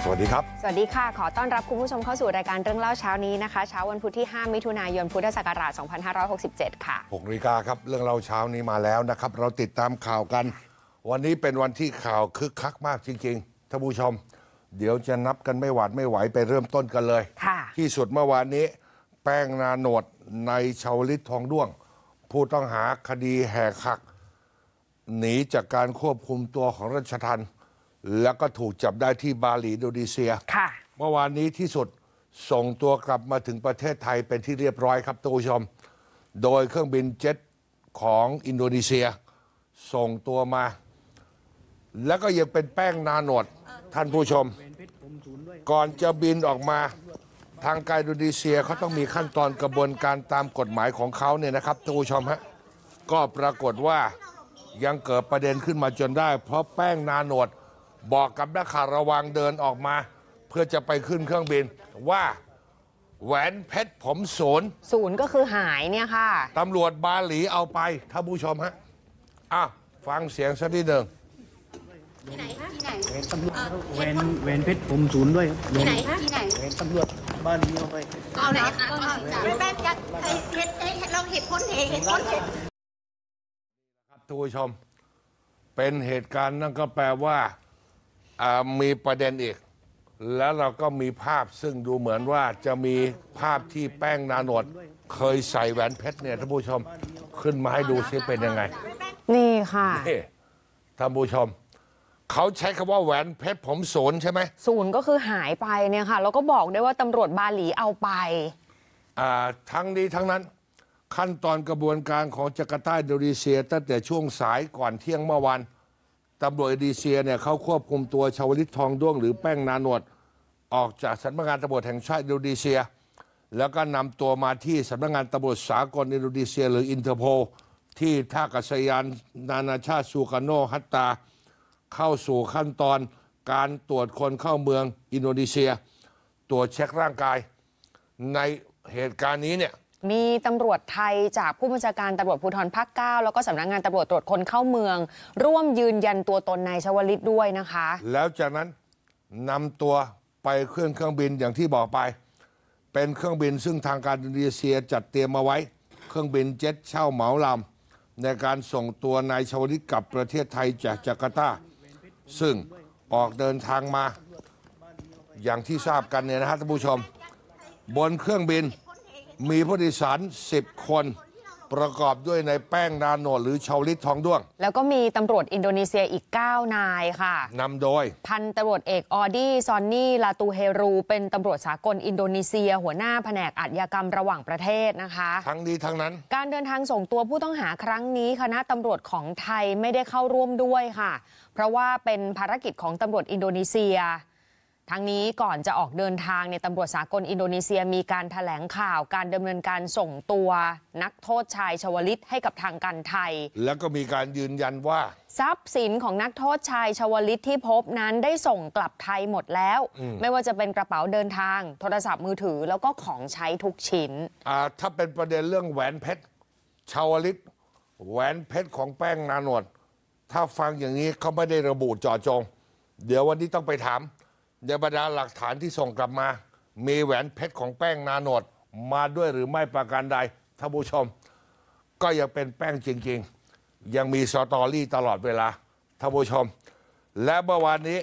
สวัสดีครับสวัสดีค่ะขอต้อนรับคุณผู้ชมเข้าสู่รายการเรื่องเล่าเช้านี้นะคะเช้าวันพุธที่5มิถุนายนพุทธศักราช2567ค่ะ 6 นาฬิกาครับเรื่องเล่าเช้านี้มาแล้วนะครับเราติดตามข่าวกันวันนี้เป็นวันที่ข่าวคึกคักมากจริงๆท่านผู้ชมเดี๋ยวจะนับกันไม่หวาดไม่ไหวไปเริ่มต้นกันเลยที่สุดเมื่อวานนี้แป้งนาโนดในชาวลิตทองด้วงผู้ต้องหาคดีแหกหักหนีจากการควบคุมตัวของราชทัณฑ์แล้วก็ถูกจับได้ที่บาหลีอินโดนีเซียเมื่อวานนี้ที่สุดส่งตัวกลับมาถึงประเทศไทยเป็นที่เรียบร้อยครับท่านผู้ชมโดยเครื่องบินเจ็ตของอินโดนีเซียส่งตัวมาแล้วก็ยังเป็นแป้งนาโนดท่านผู้ชมก่อนจะบินออกมาทางการอินโดนีเซียเขาต้องมีขั้นตอนกระบวนการตามกฎหมายของเขาเนี่ยนะครับท่านผู้ชมฮะก็ปรากฏว่ายังเกิดประเด็นขึ้นมาจนได้เพราะแป้งนาโนดบอกกับนักข่าวระวังเดินออกมาเพื่อจะไปขึ้นเครื่องบินว่าแหวนเพชรผมศูนย์ก็คือหายเนี่ยค่ะตำรวจบาหลีเอาไปท่านผู้ชมฮะฟังเสียงสักนิดหนึ่งที่ไหนคะที่ไหนแหวนเพชรผมศูนย์ด้วยที่ไหนคะที่ไหนแหวนตำรวจบาหลีเอาไปเอาไหนคะแป้งยักษ์เราเห็นพ้นเหตุพ้นเหตุครับท่านผู้ชมเป็นเหตุการณ์นั่นก็แปลว่ามีประเด็นอีกแล้วเราก็มีภาพซึ่งดูเหมือนว่าจะมีภาพที่แป้งนาโนดเคยใส่แหวนเพชรเนี่ยท่านผู้ชมขึ้นมาให้ดูซิเป็นยังไงนี่ค่ะท่านผู้ชมเขาใช้คำว่าแหวนเพชรผมศูนย์ใช่ไหมศูนย์ก็คือหายไปเนี่ยค่ะแล้วก็บอกได้ว่าตำรวจบาหลีเอาไปทั้งนี้ทั้งนั้นขั้นตอนกระบวนการของจาการ์ตาอินโดนีเซียตั้งแต่ช่วงสายก่อนเที่ยงเมื่อวานตำรวจอินโดนีเซียเนี่ยเขาควบคุมตัวชาวลิตทองด้วงหรือแป้งนาโนดออกจากสำนักงานตำรวจแห่งชาติอินโดนีเซียแล้วก็นำตัวมาที่สำนักงานตำรวจสากลอินโดนีเซียหรืออินเตอร์โพลที่ท่าอากาศยานนานาชาติซูการโนฮัตตาเข้าสู่ขั้นตอนการตรวจคนเข้าเมืองอินโดนีเซียตรวจเช็คร่างกายในเหตุการณ์นี้เนี่ยมีตำรวจไทยจากผู้บัญชาการตำรวจภูธรภาค 9แล้วก็สำนักงานตำรวจตรวจคนเข้าเมืองร่วมยืนยันตัวตนนายชวลิตด้วยนะคะแล้วจากนั้นนำตัวไปเครื่องบินอย่างที่บอกไปเป็นเครื่องบินซึ่งทางการอินโดนีเซียจัดเตรียมมาไว้เครื่องบินเจ็ตเช่าเหมาลำในการส่งตัวนายชวลิตกลับประเทศไทยจากจาการ์ตาซึ่งออกเดินทางมาอย่างที่ทราบกันเนี่ยนะฮะท่านผู้ชมบนเครื่องบินมีผู้โดยสาร10 คนประกอบด้วยนายแป้งนาโนดหรือชาวลิตทองด้วงแล้วก็มีตำรวจอินโดนีเซียอีก9 นายค่ะนำโดยพันตำรวจเอกออดี้ซอนนี่ลาตูเฮรูเป็นตำรวจสากลอินโดนีเซียหัวหน้าแผนกอาชญากรรมระหว่างประเทศนะคะทั้งนี้ทั้งนั้นการเดินทางส่งตัวผู้ต้องหาครั้งนี้คณะตำรวจของไทยไม่ได้เข้าร่วมด้วยค่ะเพราะว่าเป็นภารกิจของตำรวจอินโดนีเซียทั้งนี้ก่อนจะออกเดินทางเนี่ยตำรวจสากลอินโดนีเซียมีการแถลงข่าวการดำเนินการส่งตัวนักโทษชายชวลิตให้กับทางการไทยแล้วก็มีการยืนยันว่าทรัพย์สินของนักโทษชายชวลิตที่พบนั้นได้ส่งกลับไทยหมดแล้วไม่ว่าจะเป็นกระเป๋าเดินทางโทรศัพท์มือถือแล้วก็ของใช้ทุกชิ้นถ้าเป็นประเด็นเรื่องแหวนเพชรชวลิตแหวนเพชรของแป้งนาโนดถ้าฟังอย่างนี้เขาไม่ได้ระบุเจาะจงเดี๋ยววันนี้ต้องไปถามในบรรดาหลักฐานที่ส่งกลับมามีแหวนเพชรของแป้งนาโนดมาด้วยหรือไม่ประการใดท่านผู้ชมก็ยังเป็นแป้งจริงๆยังมีสตอรี่ตลอดเวลาท่านผู้ชมและเมื่อวานนี้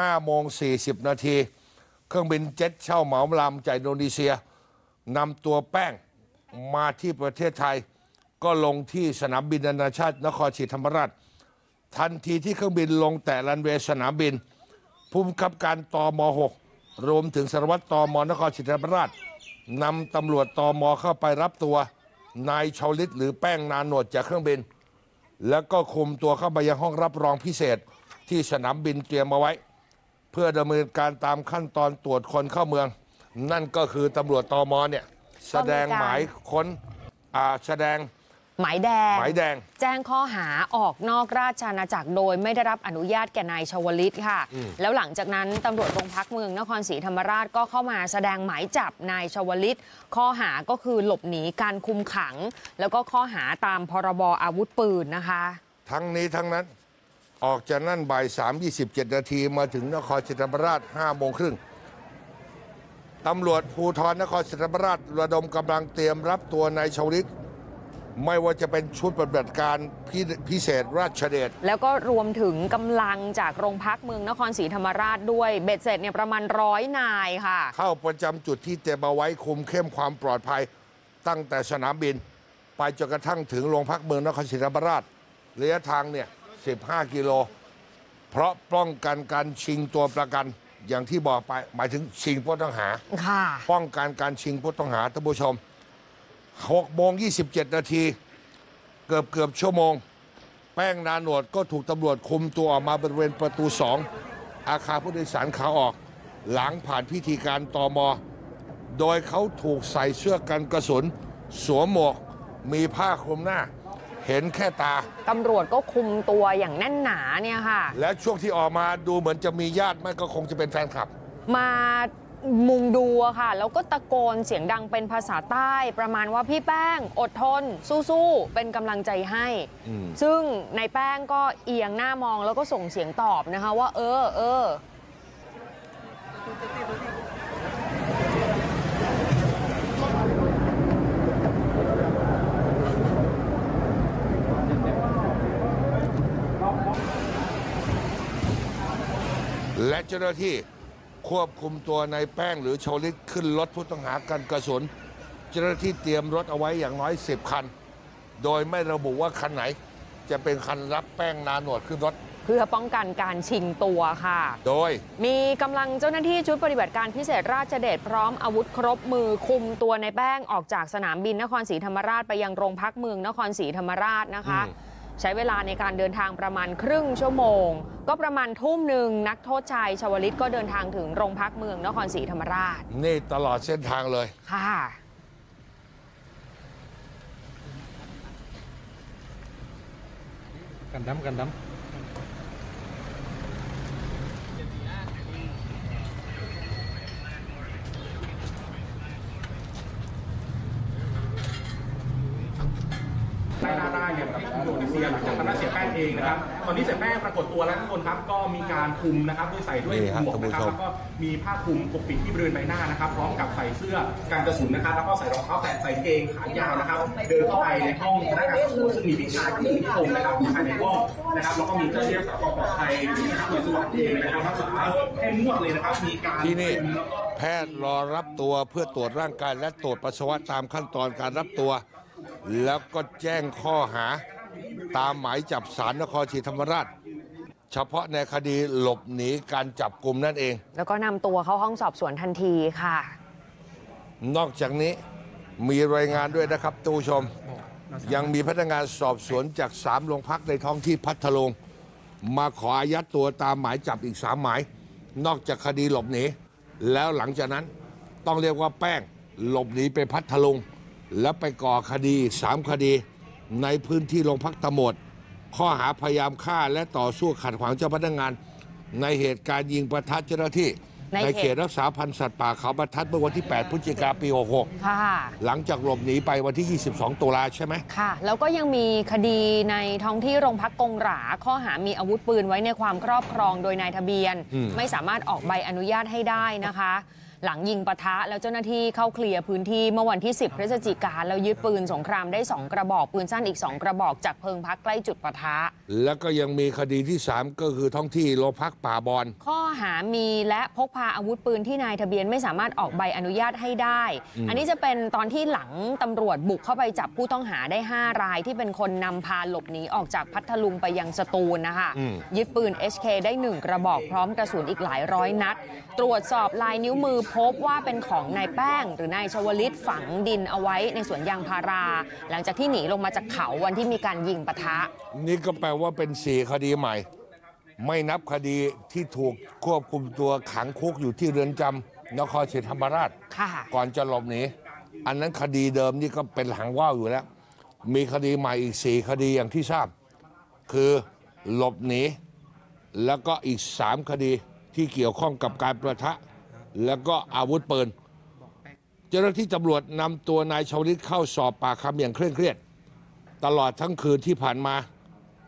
5:40 นาทีเครื่องบินเจ็ตเช่าเหมาลำจากอินโดนีเซียนำตัวแป้งมาที่ประเทศไทยก็ลงที่สนามบินนานาชาตินครศรีธรรมราชทันทีที่เครื่องบินลงแต่รันเวย์สนามบินผู้บังคับการตม.6 รวมถึงสารวัตรตม.นครศรีธรรมราชนำตำรวจตม.เข้าไปรับตัวนายชาวลิตหรือแป้งนาโนดจากเครื่องบินแล้วก็คุมตัวเข้าไปยังห้องรับรองพิเศษที่สนามบินเตรียมเอาไว้เพื่อดำเนินการตามขั้นตอนตรวจคนเข้าเมืองนั่นก็คือตำรวจตม.เนี่ยแสดงหมายค้นแสดงหมายแดงแจ้งข้อหาออกนอกราชอาณาจักรโดยไม่ได้รับอนุญาตแก่นายชวลิตค่ะแล้วหลังจากนั้นตำรวจโรงพักเมืองนครศรีธรรมราชก็เข้ามาแสดงหมายจับนายชวลิตข้อหาก็คือหลบหนีการคุมขังแล้วก็ข้อหาตามพรบอาวุธปืนนะคะทั้งนี้ทั้งนั้นออกจากนั่นบ่าย 3:27 นาทีมาถึงนครศรีธรรมราช 5 โมงครึ่งตำรวจภูธรนครศรีธรรมราชระดมกำลังเตรียมรับตัวนายชวลิตไม่ว่าจะเป็นชุดปฏิบัติการพิเศษราชเดชแล้วก็รวมถึงกำลังจากโรงพักเมืองนครศรีธรรมราชด้วยเบ็ดเสร็จเนี่ยประมาณ100 นายค่ะเข้าประจำจุดที่เตรียมเอาไว้คุมเข้มความปลอดภัยตั้งแต่สนามบินไปจนกระทั่งถึงโรงพักเมืองนครศรีธรรมราชระยะทางเนี่ย15 กิโลเพราะป้องกันการชิงตัวประกันอย่างที่บอกไปหมายถึงชิงผู้ต้องหาป้องกันการชิงผู้ต้องหาท่านผู้ชม6:27 นาทีเกือบชั่วโมงแป้งนาโนดก็ถูกตำรวจคุมตัวออกมาบริเวณประตู 2 อาคารผู้โดยสารขาออกหลังผ่านพิธีการตม.โดยเขาถูกใส่เสื้อกันกระสุนสวมหมวกมีผ้าคลุมหน้าเห็นแค่ตาตำรวจก็คุมตัวอย่างแน่นหนาเนี่ยค่ะและช่วงที่ออกมาดูเหมือนจะมีญาติไม่ก็คงจะเป็นแฟนคลับมามุงดูค่ะแล้วก็ตะโกนเสียงดังเป็นภาษาใต้ประมาณว่าพี่แป้งอดทนสู้ๆเป็นกำลังใจให้ซึ่งนายแป้งก็เอียงหน้ามองแล้วก็ส่งเสียงตอบนะคะว่าเออและเจ้าหน้าที่ควบคุมตัวนายแป้งหรือชวลิตขึ้นรถผู้ต้องหากันกระสุนเจ้าหน้าที่เตรียมรถเอาไว้อย่างน้อย10 คันโดยไม่ระบุว่าคันไหนจะเป็นคันรับแป้งนาโนดขึ้นรถเพื่อป้องกันการชิงตัวค่ะโดยมีกำลังเจ้าหน้าที่ชุดปฏิบัติการพิเศษราชเดชพร้อมอาวุธครบมือคุมตัวนายแป้งออกจากสนามบินนครศรีธรรมราชไปยังโรงพักเมืองนครศรีธรรมราชนะคะใช้เวลาในการเดินทางประมาณครึ่งชั่วโมงก็ประมาณทุ่มหนึ่งนักโทษชายชวลิตก็เดินทางถึงโรงพักเมืองนครศรีธรรมราชนี่ตลอดเส้นทางเลยค่ะกันดำไล่ล่าอย่างที่อินโดนีเซียหลังจากทางด้านเสียแป้งเองนะครับตอนนี้เสียแป้งปรากฏตัวแล้วทุกคนครับก็มีการคลุมนะครับด้วยใส่ด้วยหมวกนะครับแล้วก็มีผ้าคลุมปกปิดที่บริเวณใบหน้านะครับพร้อมกับใส่เสื้อกันกระสุนนะครับแล้วก็ใส่รองเท้าแตะใส่เกงขายาวนะครับเดินเข้าไปในห้องพนักงานสอบสวนซึ่งมีพี่ชายที่อยู่ที่ตรงนะครับอยู่ภายในห้องนะครับแล้วก็มีเจ้าหน้าที่รักษาความปลอดภัยนะครับหน่วยสวัสดิ์เองนะครับรักษาเข้มงวดเลยนะครับมีการที่นี่แพทย์รอรับตัวเพื่อตรวจร่างกายและตรวจปัสสาวะตามขั้นตอนการรับตัวแล้วก็แจ้งข้อหาตามหมายจับศาลนครศรีธรรมราชเฉพาะในคดีหลบหนีการจับกุมนั่นเองแล้วก็นำตัวเข้าห้องสอบสวนทันทีค่ะนอกจากนี้มีรายงานด้วยนะครับท่านผู้ชมยังมีพนักงานสอบสวนจาก3 โรงพักในท้องที่พัทลุงมาขออายัดตัวตามหมายจับอีก3 หมายนอกจากคดีหลบหนีแล้วหลังจากนั้นต้องเรียกว่าแป้งหลบหนีไปพัทลุงแล้วไปก่อคดี3 คดีในพื้นที่โรงพักตะโหมดข้อหาพยายามฆ่าและต่อสู้ขัดขวางเจ้าพนักงานในเหตุการณ์ยิงประทัดเจ้าหน้าที่ในเขตรักษาพันธุ์สัตว์ป่าเขาบรรทัดเมื่อวันที่8 พฤศจิกายน ปี 66ค่ะหลังจากหลบหนีไปวันที่ 22 ตุลาใช่ไหมค่ะแล้วก็ยังมีคดีในท้องที่โรงพักกงหราข้อหามีอาวุธปืนไว้ในความครอบครองโดยนายทะเบียนไม่สามารถออกใบอนุญาตให้ได้นะคะหลังยิงปะทะแล้วเจ้าหน้าที่เข้าเคลียร์พื้นที่เมื่อวันที่10 พฤศจิกายนแล้วยึดปืนสงครามได้2 กระบอกปืนสั้นอีก2 กระบอกจากเพิงพักใกล้จุดปะทะแล้วก็ยังมีคดีที่3ก็คือท้องที่โรงพักป่าบอนข้อหามีและพกพาอาวุธปืนที่นายทะเบียนไม่สามารถออกใบอนุญาตให้ได้อันนี้จะเป็นตอนที่หลังตำรวจบุกเข้าไปจับผู้ต้องหาได้5 รายที่เป็นคนนำพาหลบหนีออกจากพัทลุงไปยังสตูลนะคะยึดปืน HK ได้1 กระบอกพร้อมกระสุนอีกหลายร้อยนัดตรวจสอบลายนิ้วมือพบว่าเป็นของนายแป้งหรือนายชวลิตฝังดินเอาไว้ในสวนยางพาราหลังจากที่หนีลงมาจากเขาวันที่มีการยิงปะทะนี่ก็แปลว่าเป็น4 คดีใหม่ไม่นับคดีที่ถูกควบคุมตัวขังคุกอยู่ที่เรือนจำนครศรีธรรมราชก่อนจะหลบหนีอันนั้นคดีเดิมนี่ก็เป็นหางว่าวอยู่แล้วมีคดีใหม่อีก4 คดีอย่างที่ทราบคือหลบหนีแล้วก็อีก3 คดีที่เกี่ยวข้องกับการประทะแล้วก็อาวุธปืนเจ้าหน้าที่ตำรวจนำตัวนายชวลิตเข้าสอบปากคำอย่างเคร่งเครียดตลอดทั้งคืนที่ผ่านมา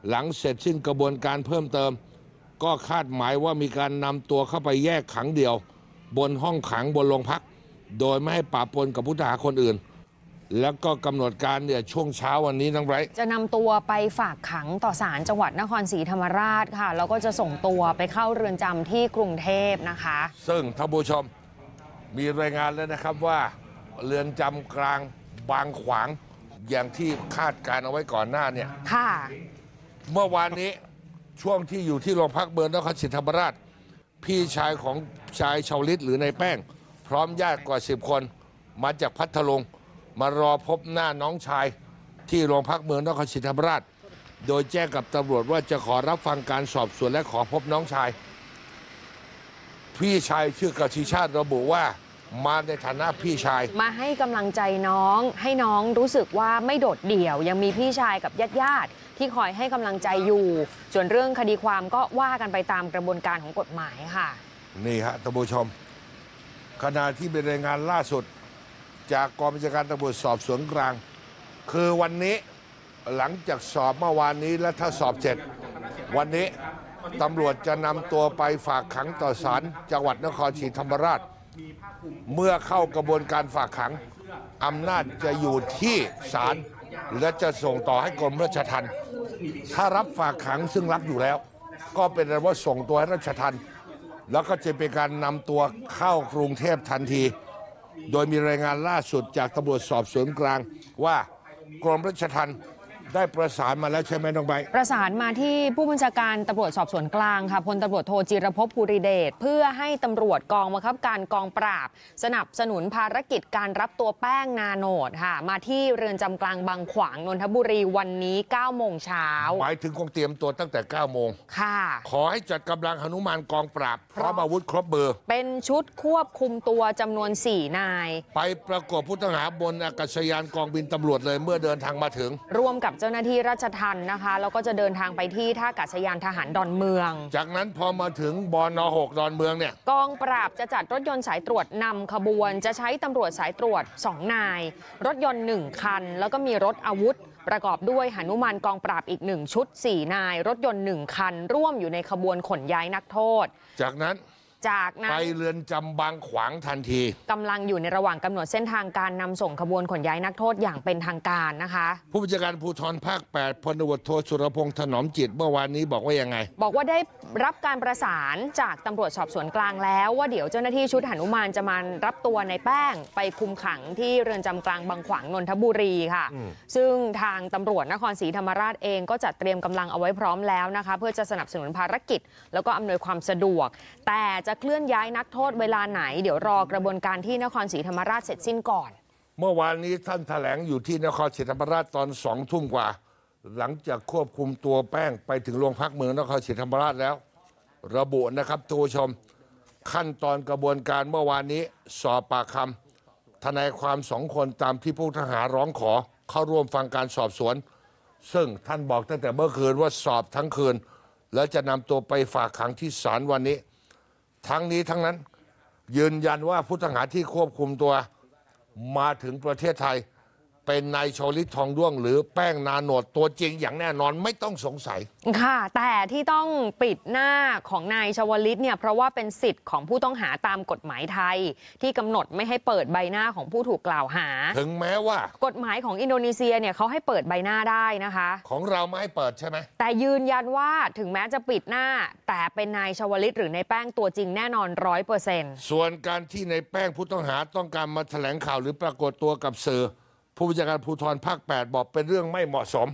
หลังเสร็จสิ้นกระบวนการเพิ่มเติมก็คาดหมายว่ามีการนำตัวเข้าไปแยกขังเดี่ยวบนห้องขังบนโรงพักโดยไม่ให้ปะปนกับผู้ต้องหาคนอื่นแล้วก็กำหนดการเนี่ยช่วงเช้าวันนี้น้องไบรท์จะนำตัวไปฝากขังต่อศาลจังหวัดนครศรีธรรมราชค่ะแล้วก็จะส่งตัวไปเข้าเรือนจำที่กรุงเทพนะคะซึ่งท่านผู้ชมมีรายงานแล้วนะครับว่าเรือนจำกลางบางขวางอย่างที่คาดการเอาไว้ก่อนหน้าเนี่ยค่ะเมื่อวานนี้ช่วงที่อยู่ที่โรงพักเมืองนครศรีธรรมราชพี่ชายของชายชาวลิตหรือในแป้งพร้อมญาติกว่า10 คนมาจากพัทลุงมารอพบหน้าน้องชายที่โรงพักเมืองนครศรีธรรมราชโดยแจ้งกับตำรวจว่าจะขอรับฟังการสอบสวนและขอพบน้องชายพี่ชายชื่อกสิชาติระบุว่ามาในฐานะพี่ชายมาให้กำลังใจน้องให้น้องรู้สึกว่าไม่โดดเดี่ยวยังมีพี่ชายกับญาติที่คอยให้กำลังใจอยู่ส่วนเรื่องคดีความก็ว่ากันไปตามกระบวนการของกฎหมายค่ะนี่ฮะท่านผู้ชมขณะที่เป็นรายงานล่าสุดจากกองบัญชาการตำรวจสอบสวนกลางคือวันนี้หลังจากสอบเมื่อวานนี้และถ้าสอบเสร็จวันนี้ตำรวจจะนำตัวไปฝากขังต่อศาลจังหวัดนครศรีธรรมราชเมื่อเข้ากระบวนการฝากขังอำนาจจะอยู่ที่ศาลและจะส่งต่อให้กรมราชทัณฑ์ถ้ารับฝากขังซึ่งรับอยู่แล้วก็เป็นว่าส่งตัวให้ราชทัณฑ์แล้วก็จะเป็นการนำตัวเข้ากรุงเทพทันทีโดยมีรายงานล่าสุดจากตำรวจสอบสวนกลางว่ากรมราชทัณฑ์ได้ประสานมาแล้วใช่ไหมน้องใบประสานมาที่ผู้บัญชาการตำรวจสอบสวนกลางค่ะพลตำรวจโทจิรภพภูริเดชเพื่อให้ตำรวจกองบังคับการกองปราบสนับสนุนภารกิจการรับตัวแป้งนาโนดค่ะมาที่เรือนจำกลางบางขวางนนทบุรีวันนี้9 โมงเช้าหมายถึงคงเตรียมตัวตั้งแต่9 โมงค่ะขอให้จัดกำลังหนุมานกองปราบพร้อมอาวุธครบมือเป็นชุดควบคุมตัวจำนวน4 นายไปประกบผู้ต้องหาบนอากาศยานกองบินตำรวจเลยเมื่อเดินทางมาถึงร่วมกับเจ้าหน้าที่ราชทัณฑ์นะคะแล้วก็จะเดินทางไปที่ท่าอากาศยานทหารดอนเมืองจากนั้นพอมาถึงบน.6 ดอนเมืองเนี่ยกองปราบจะจัดรถยนต์สายตรวจนำขบวนจะใช้ตำรวจสายตรวจ2 นายรถยนต์1 คันแล้วก็มีรถอาวุธประกอบด้วยหนุมานกองปราบอีก1 ชุด4 นายรถยนต์1 คันร่วมอยู่ในขบวนขนย้ายนักโทษจากนั้นไปเรือนจำบางขวางทันทีกำลังอยู่ในระหว่างกำหนดเส้นทางการนำส่งขบวนขนย้ายนักโทษอย่างเป็นทางการนะคะผู้บัญชาการภูธรภาค 8 พลตำรวจโทสุรพงษ์ถนอมจิตเมื่อวานนี้บอกว่ายังไงบอกว่าได้รับการประสานจากตำรวจสอบสวนกลางแล้วว่าเดี๋ยวเจ้าหน้าที่ชุดหนุมานจะมารับตัวในแป้งไปคุมขังที่เรือนจำกลางบางขวางนนทบุรีค่ะซึ่งทางตำรวจนครศรีธรรมราชเองก็จัดเตรียมกำลังเอาไว้พร้อมแล้วนะคะเพื่อจะสนับสนุนภารกิจแล้วก็อำนวยความสะดวกแต่จะเคลื่อนย้ายนักโทษเวลาไหนเดี๋ยวรอกระบวนการที่นครศรีธรรมราชเสร็จสิ้นก่อนเมื่อวานนี้ท่านแถลงอยู่ที่นครศรีธรรมราชตอน2 ทุ่มกว่าหลังจากควบคุมตัวแป้งไปถึงโรงพักเมืองนครศรีธรรมราชแล้วระบุนะครับทุกผู้ชมขั้นตอนกระบวนการเมื่อวานนี้สอบปากคำทนายความ2 คนตามที่ผู้ต้องหาร้องขอเข้าร่วมฟังการสอบสวนซึ่งท่านบอกตั้งแต่เมื่อคืนว่าสอบทั้งคืนแล้วจะนำตัวไปฝากขังที่ศาลวันนี้ทั้งนี้ทั้งนั้นยืนยันว่าผู้ต้องหาที่ควบคุมตัวมาถึงประเทศไทยเป็นนายชวลิตทองด้วงหรือแป้งนาโนดตัวจริงอย่างแน่นอนไม่ต้องสงสัยค่ะแต่ที่ต้องปิดหน้าของนายชวลิตเนี่ยเพราะว่าเป็นสิทธิ์ของผู้ต้องหาตามกฎหมายไทยที่กำหนดไม่ให้เปิดใบหน้าของผู้ถูกกล่าวหาถึงแม้ว่ากฎหมายของอินโดนีเซียเนี่ยเขาให้เปิดใบหน้าได้นะคะของเราไม่ให้เปิดใช่ไหมแต่ยืนยันว่าถึงแม้จะปิดหน้าแต่เป็นนายชวลิตหรือในแป้งตัวจริงแน่นอน 100% ส่วนการที่ในแป้งผู้ต้องหาต้องการมาแถลงข่าวหรือปรากฏตัวกับสื่อผู้บัญชาการภูธรภาค 8 บอกเป็นเรื่องไม่เหมาะสม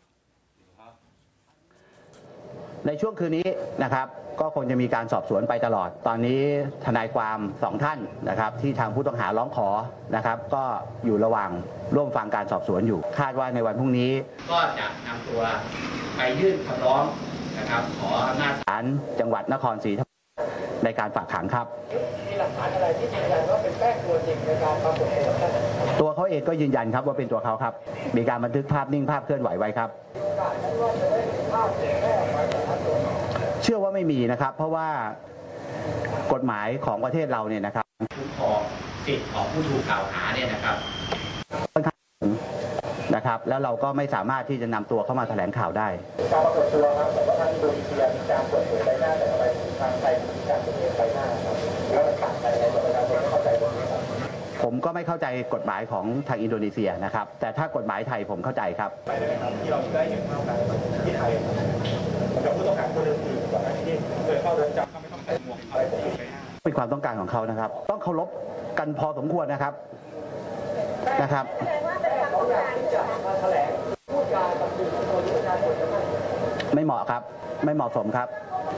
ในช่วงคืนนี้นะครับก็คงจะมีการสอบสวนไปตลอดตอนนี้ทนายความ2 ท่านนะครับที่ทางผู้ต้องหาร้องขอนะครับก็อยู่ระหว่างร่วมฟังการสอบสวนอยู่คาดว่าในวันพรุ่งนี้ก็จะนำตัวไปยื่นคำร้องนะครับขออำนาจศาลจังหวัดนครศรีธรรมราชในการฝากขังครับมีหลักฐานอะไรที่ยืนยันว่าเป็นแป้งตัวจริงในการปรากฏตัวเขาเองก็ยืนยันครับว่าเป็นตัวเขาครับมีการบันทึกภาพนิ่งภาพเคลื่อนไหวไว้ครับเชื่อว่าไม่มีนะครับเพราะว่ากฎหมายของประเทศเราเนี่ยนะครับคุ้มครองสิทธิของผู้ถูกกล่าวหาเนี่ยนะครับค่อนข้างนะครับแล้วเราก็ไม่สามารถที่จะนำตัวเข้ามาแถลงข่าวได้การปรากฏตัวครับแต่ว่าทางอินโดนีเซียมีการเปิดเผยใบหน้าแต่ทำไมทางไทยมีการเปิดเผยใบหน้าครับแล้วมันต่างกันในประชาชนไม่เข้าใจตรงนี้ครับผมก็ไม่เข้าใจกฎหมายของทางอินโดนีเซียนะครับแต่ถ้ากฎหมายไทยผมเข้าใจครับไปได้ไหมครับที่เราได้เห็นภาพการที่ไทยกับผู้ต้องหาคนอื่นๆก่อนหน้านี้เคยเข้าเรือนจำก็ไม่ต้องใส่หมวกอะไรพวกนี้เป็นความต้องการของเขานะครับต้องเคารพกันพอสมควรนะครับไม่เหมาะครับไม่เหมาะสมครับ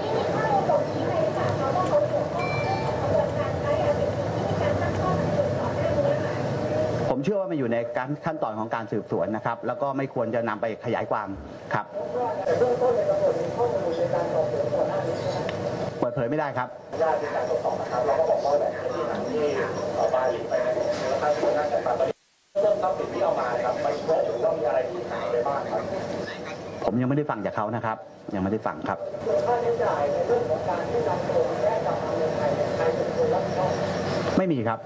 ผมเชื่อว่ามันอยู่ในการขั้นตอนของการสืบสวนนะครับแล้วก็ไม่ควรจะนำไปขยายความครับเปิดเผยไม่ได้ครับญาติในการตรวจสอบนะครับเราก็บอกว่าแบบที่ทางที่บาหลีไปในแล้วทางที่นั่นแต่ตอนนี้เริ่มทรัพย์สินที่เอามาครับไปพบหรือว่ามีอะไรที่หายไปบ้างครับผมยังไม่ได้ฟังจากเขานะครับยังไม่ได้ฟังครับค่าใช้จ่ายในเรื่องของการที่นำตัวแยกกลับมาเมืองไทยใครเป็นคนรับผิดชอบไม่มีครับ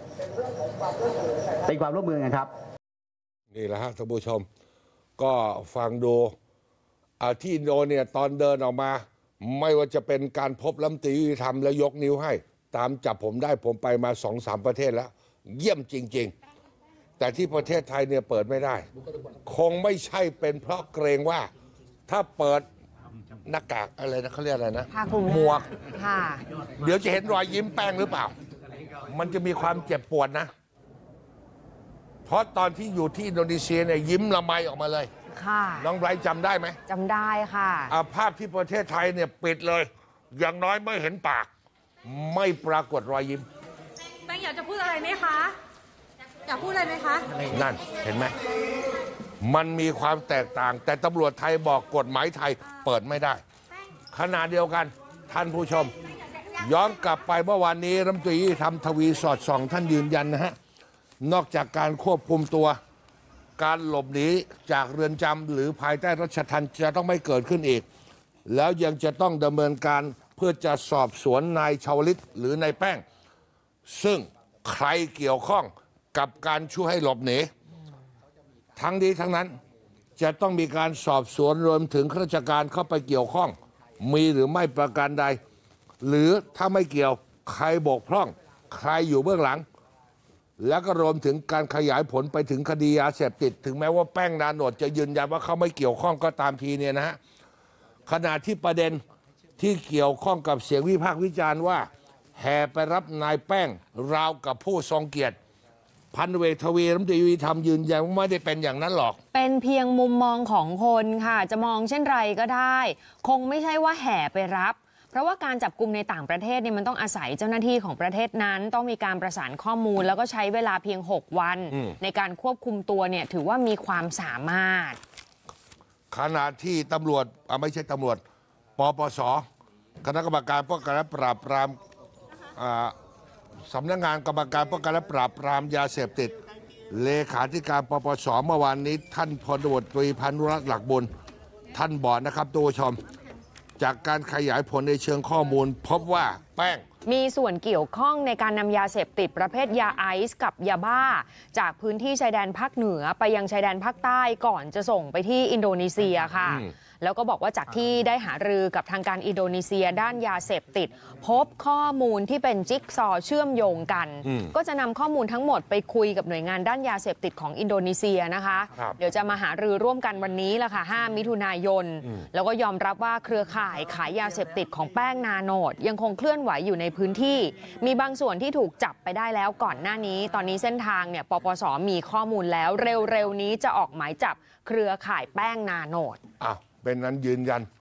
เป็นความร่วมมือกันครับนี่แหละฮะท่านผู้ชมก็ฟังดูที่อินโดเนี่ยตอนเดินออกมาไม่ว่าจะเป็นการพบรัฐมนตรียุติธรรมแล้วยกนิ้วให้ตามจับผมได้ผมไปมา 2-3 ประเทศแล้วเยี่ยมจริงๆแต่ที่ประเทศไทยเนี่ยเปิดไม่ได้คงไม่ใช่เป็นเพราะเกรงว่าถ้าเปิดหน้ากากอะไรนะเขาเรียกอะไรนะหมวกเดี๋ยวจะเห็นรอยยิ้มแป้งหรือเปล่ามันจะมีความเจ็บปวดนะเพราะตอนที่อยู่ที่อินโดนีเซียเนี่ยยิ้มละไมออกมาเลยค่ะน้องไบรท์จำได้ไหมจำได้ค่ะภาพที่ประเทศไทยเนี่ยปิดเลยอย่างน้อยไม่เห็นปากไม่ปรากฏรอยยิ้มแป้งอยากจะพูดอะไรไหมคะอยากพูดอะไรไหมคะนั่นเห็นไหมมันมีความแตกต่างแต่ตำรวจไทยบอกกฎหมายไทยเปิดไม่ได้ขณะเดียวกันท่านผู้ชมย้อนกลับไปเมื่อวานนี้รัฐมนตรีทำทวีสอดส่องท่านยืนยันนะฮะนอกจากการควบคุมตัวการหลบหนีจากเรือนจำหรือภายใต้รัชทัณฑ์จะต้องไม่เกิดขึ้นอีกแล้วยังจะต้องดำเนินการเพื่อจะสอบสวนนายชาวลิตหรือนายแป้งซึ่งใครเกี่ยวข้องกับการช่วยให้หลบหนีทั้งนี้ทั้งนั้นจะต้องมีการสอบสวนรวมถึงข้าราชการเข้าไปเกี่ยวข้องมีหรือไม่ประการใดหรือถ้าไม่เกี่ยวใครบกพร่องใครอยู่เบื้องหลังแล้วก็รวมถึงการขยายผลไปถึงคดียาเสพติดถึงแม้ว่าแป้งนาโนดจะยืนยันว่าเขาไม่เกี่ยวข้องก็ตามทีเนี่ยนะฮะขณะที่ประเด็นที่เกี่ยวข้องกับเสียงวิพากษ์วิจารณ์ว่าแห่ไปรับนายแป้งราวกับผู้ทรงเกียรติพันเวทวีรัฐมนตรียุติธรรมยืนยันว่าไม่ได้เป็นอย่างนั้นหรอกเป็นเพียงมุมมองของคนค่ะจะมองเช่นไรก็ได้คงไม่ใช่ว่าแห่ไปรับเพราะว่าการจับกุมในต่างประเทศเนี่ยมันต้องอาศัยเจ้าหน้าที่ของประเทศนั้นต้องมีการประสานข้อมูลแล้วก็ใช้เวลาเพียง6 วันในการควบคุมตัวเนี่ยถือว่ามีความสามารถขณะที่ตำรวจไม่ใช่ตำรวจปปส.คณะกรรมการป้องกันและปราบปรามสำนักงานกรรมการป้องกันและปราบปรามยาเสพติดเลขาธิการปปส.เมื่อวานนี้ท่านพลตำรวจตรีพานุรัตน์หลักบุญท่านบอกนะครับตัวชมจากการขยายผลในเชิงข้อมูลพบว่าแป้งมีส่วนเกี่ยวข้องในการนำยาเสพติดประเภทยาไอซ์กับยาบ้าจากพื้นที่ชายแดนภาคเหนือไปยังชายแดนภาคใต้ก่อนจะส่งไปที่อินโดนีเซียค่ะแล้วก็บอกว่าจากที่ได้หารือกับทางการอินโดนีเซียด้านยาเสพติดพบข้อมูลที่เป็นจิ๊กซอว์เชื่อมโยงกันก็จะนำข้อมูลทั้งหมดไปคุยกับหน่วยงานด้านยาเสพติดของอินโดนีเซียนะคะเดี๋ยวจะมาหารือร่วมกันวันนี้แหละค่ะ5 มิถุนายนแล้วก็ยอมรับว่าเครือข่ายขายยาเสพติดของแป้งนาโนดยังคงเคลื่อนไหวอยู่ในพื้นที่มีบางส่วนที่ถูกจับไปได้แล้วก่อนหน้านี้ตอนนี้เส้นทางเนี่ยปปส.มีข้อมูลแล้วเร็วๆนี้จะออกหมายจับเครือข่ายแป้งนาโนดเป็นนั้นยืนยัน